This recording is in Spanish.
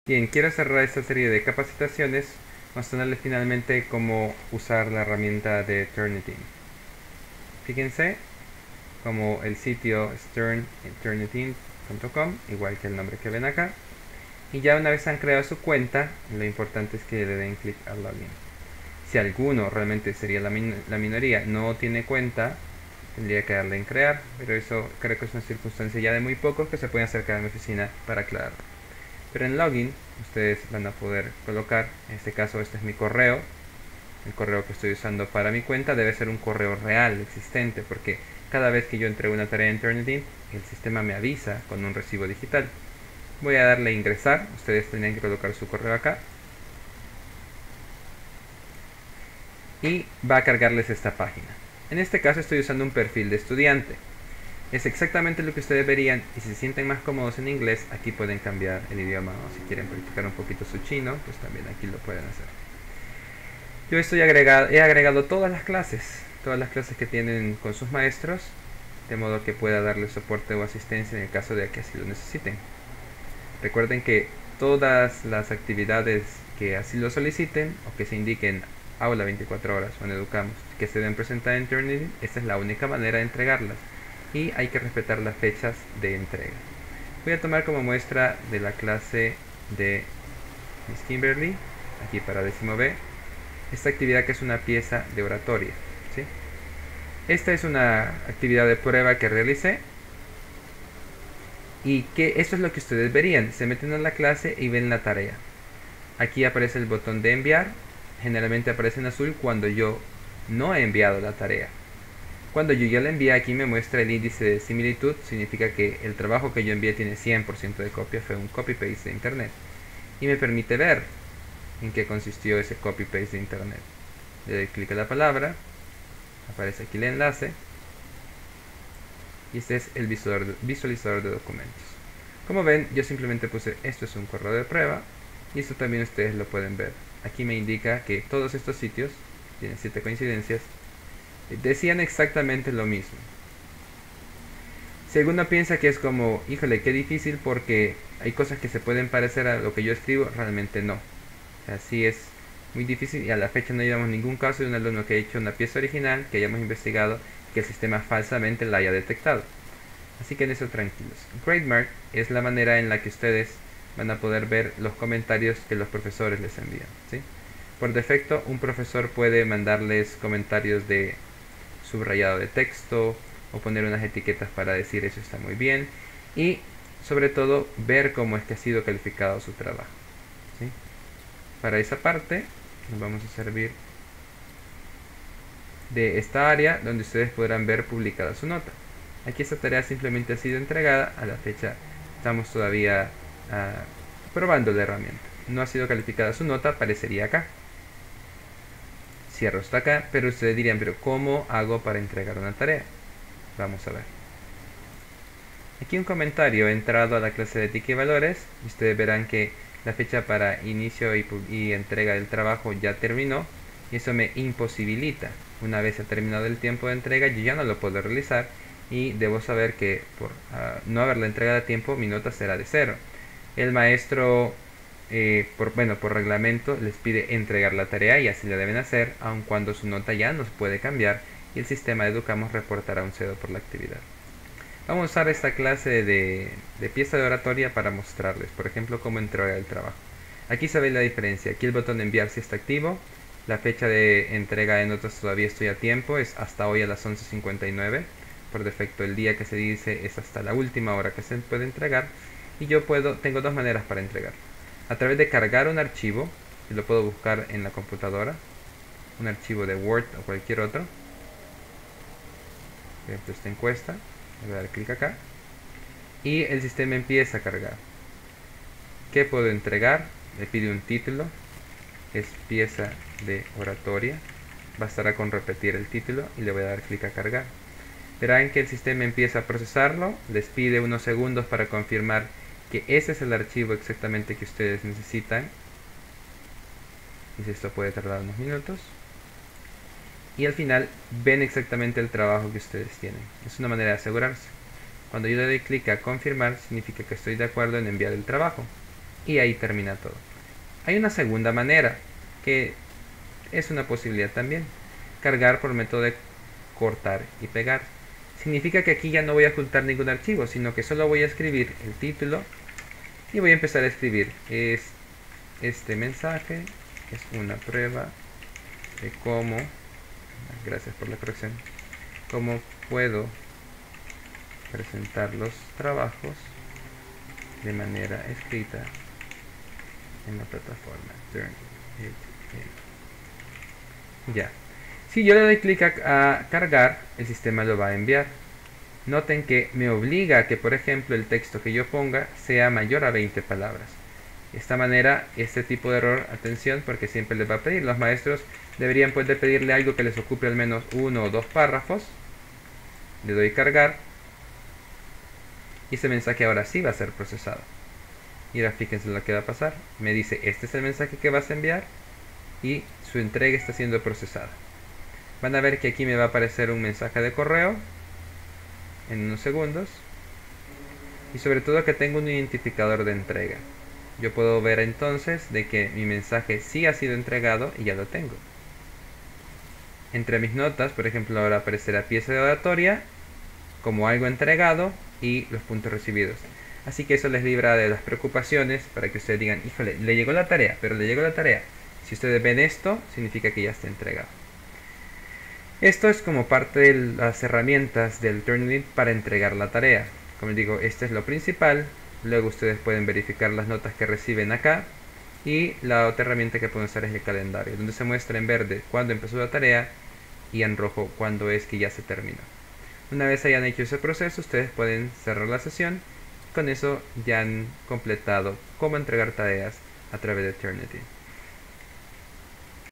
Bien, quiero cerrar esta serie de capacitaciones mostrándoles finalmente cómo usar la herramienta de Turnitin. Fíjense como el sitio es turnitin.com, igual que el nombre que ven acá. Y ya una vez han creado su cuenta, lo importante es que le den clic al login. Si alguno, realmente sería la minoría, no tiene cuenta, tendría que darle en crear, pero eso creo que es una circunstancia ya de muy pocos que se pueden acercar a mi oficina para aclarar. Pero en login ustedes van a poder colocar, en este caso este es mi correo, el correo que estoy usando para mi cuenta debe ser un correo real, existente, porque cada vez que yo entrego una tarea en Turnitin, el sistema me avisa con un recibo digital. Voy a darle a ingresar, ustedes tendrían que colocar su correo acá y va a cargarles esta página. En este caso estoy usando un perfil de estudiante. Es exactamente lo que ustedes verían, y si se sienten más cómodos en inglés, aquí pueden cambiar el idioma, o si quieren practicar un poquito su chino, pues también aquí lo pueden hacer. Yo he agregado todas las clases que tienen con sus maestros, de modo que pueda darles soporte o asistencia en el caso de que así lo necesiten. Recuerden que todas las actividades que así lo soliciten o que se indiquen aula 24 horas o en Educamos que se deben presentar en Turnitin, esta es la única manera de entregarlas y hay que respetar las fechas de entrega. Voy a tomar como muestra de la clase de Miss Kimberly, aquí para décimo B, esta actividad que es una pieza de oratoria, ¿sí? Esta es una actividad de prueba que realicé y que esto es lo que ustedes verían. Se meten a la clase y ven la tarea. Aquí aparece el botón de enviar, generalmente aparece en azul cuando yo no he enviado la tarea. Cuando yo ya la envié, aquí me muestra el índice de similitud, significa que el trabajo que yo envié tiene 100% de copia, fue un copy-paste de internet. Y me permite ver en qué consistió ese copy-paste de internet. Le doy clic a la palabra, aparece aquí el enlace, y este es el visualizador de documentos. Como ven, yo simplemente puse esto es un correo de prueba, y esto también ustedes lo pueden ver. Aquí me indica que todos estos sitios, tienen 7 coincidencias, decían exactamente lo mismo. Si alguno piensa que es como, híjole, qué difícil porque hay cosas que se pueden parecer a lo que yo escribo, realmente no. Así es muy difícil y a la fecha no llevamos ningún caso de un alumno que haya hecho una pieza original, que hayamos investigado, que el sistema falsamente la haya detectado. Así que en eso tranquilos. GradeMark es la manera en la que ustedes van a poder ver los comentarios que los profesores les envían, ¿sí? Por defecto, un profesor puede mandarles comentarios de subrayado de texto o poner unas etiquetas para decir eso está muy bien y sobre todo ver cómo es que ha sido calificado su trabajo, ¿sí? Para esa parte nos vamos a servir de esta área donde ustedes podrán ver publicada su nota. Aquí esta tarea simplemente ha sido entregada, a la fecha estamos todavía probando la herramienta. No ha sido calificada su nota, aparecería acá. Cierro esto acá, pero ustedes dirían, pero ¿cómo hago para entregar una tarea? Vamos a ver. Aquí un comentario, he entrado a la clase de ética y valores, y ustedes verán que la fecha para inicio y entrega del trabajo ya terminó, y eso me imposibilita. Una vez ha terminado el tiempo de entrega, yo ya no lo puedo realizar, y debo saber que por no haberla entregado a tiempo, mi nota será de 0. El maestro, por reglamento, les pide entregar la tarea y así la deben hacer, aun cuando su nota ya no se puede cambiar, y el sistema de Educamos reportará un 0 por la actividad. Vamos a usar esta clase de pieza de oratoria para mostrarles, por ejemplo, cómo entregar el trabajo. Aquí se ve la diferencia. Aquí el botón de enviar si está activo. La fecha de entrega de notas todavía estoy a tiempo, es hasta hoy a las 11:59. Por defecto el día que se dice es hasta la última hora que se puede entregar. Y yo tengo dos maneras para entregar. A través de cargar un archivo, y lo puedo buscar en la computadora, un archivo de Word o cualquier otro. Por ejemplo, esta encuesta. Le voy a dar clic acá y el sistema empieza a cargar. ¿Qué puedo entregar? Le pide un título, es pieza de oratoria, bastará con repetir el título y le voy a dar clic a cargar. Verán que el sistema empieza a procesarlo, les pide unos segundos para confirmar que ese es el archivo exactamente que ustedes necesitan, y esto puede tardar unos minutos. Y al final ven exactamente el trabajo que ustedes tienen. Es una manera de asegurarse. Cuando yo le doy clic a confirmar, significa que estoy de acuerdo en enviar el trabajo. y ahí termina todo. Hay una segunda manera, que es una posibilidad también. Cargar por método de cortar y pegar. Significa que aquí ya no voy a ocultar ningún archivo, sino que solo voy a escribir el título y voy a empezar a escribir. Este mensaje es una prueba de cómo, gracias por la corrección, cómo puedo presentar los trabajos de manera escrita en la plataforma Turnitin. Ya. Si yo le doy clic a cargar, el sistema lo va a enviar. Noten que me obliga a que, por ejemplo, el texto que yo ponga sea mayor a 20 palabras. De esta manera, este tipo de error, atención, porque siempre les va a pedir. Los maestros deberían poder pedirle algo que les ocupe al menos 1 o 2 párrafos. Le doy cargar. Y ese mensaje ahora sí va a ser procesado. Y ahora fíjense lo que va a pasar. Me dice, este es el mensaje que vas a enviar. Y su entrega está siendo procesada. Van a ver que aquí me va a aparecer un mensaje de correo en unos segundos. Y sobre todo que tengo un identificador de entrega. Yo puedo ver entonces de que mi mensaje sí ha sido entregado y ya lo tengo. Entre mis notas, por ejemplo, ahora aparecerá pieza de oratoria como algo entregado y los puntos recibidos. Así que eso les libra de las preocupaciones para que ustedes digan, híjole, le llegó la tarea, pero le llegó la tarea. Si ustedes ven esto, significa que ya está entregado. Esto es como parte de las herramientas del Turnitin para entregar la tarea. Como les digo, este es lo principal. Luego ustedes pueden verificar las notas que reciben acá. Y la otra herramienta que pueden usar es el calendario, donde se muestra en verde cuándo empezó la tarea y en rojo cuándo es que ya se terminó. Una vez hayan hecho ese proceso, ustedes pueden cerrar la sesión. Con eso ya han completado cómo entregar tareas a través de Turnitin.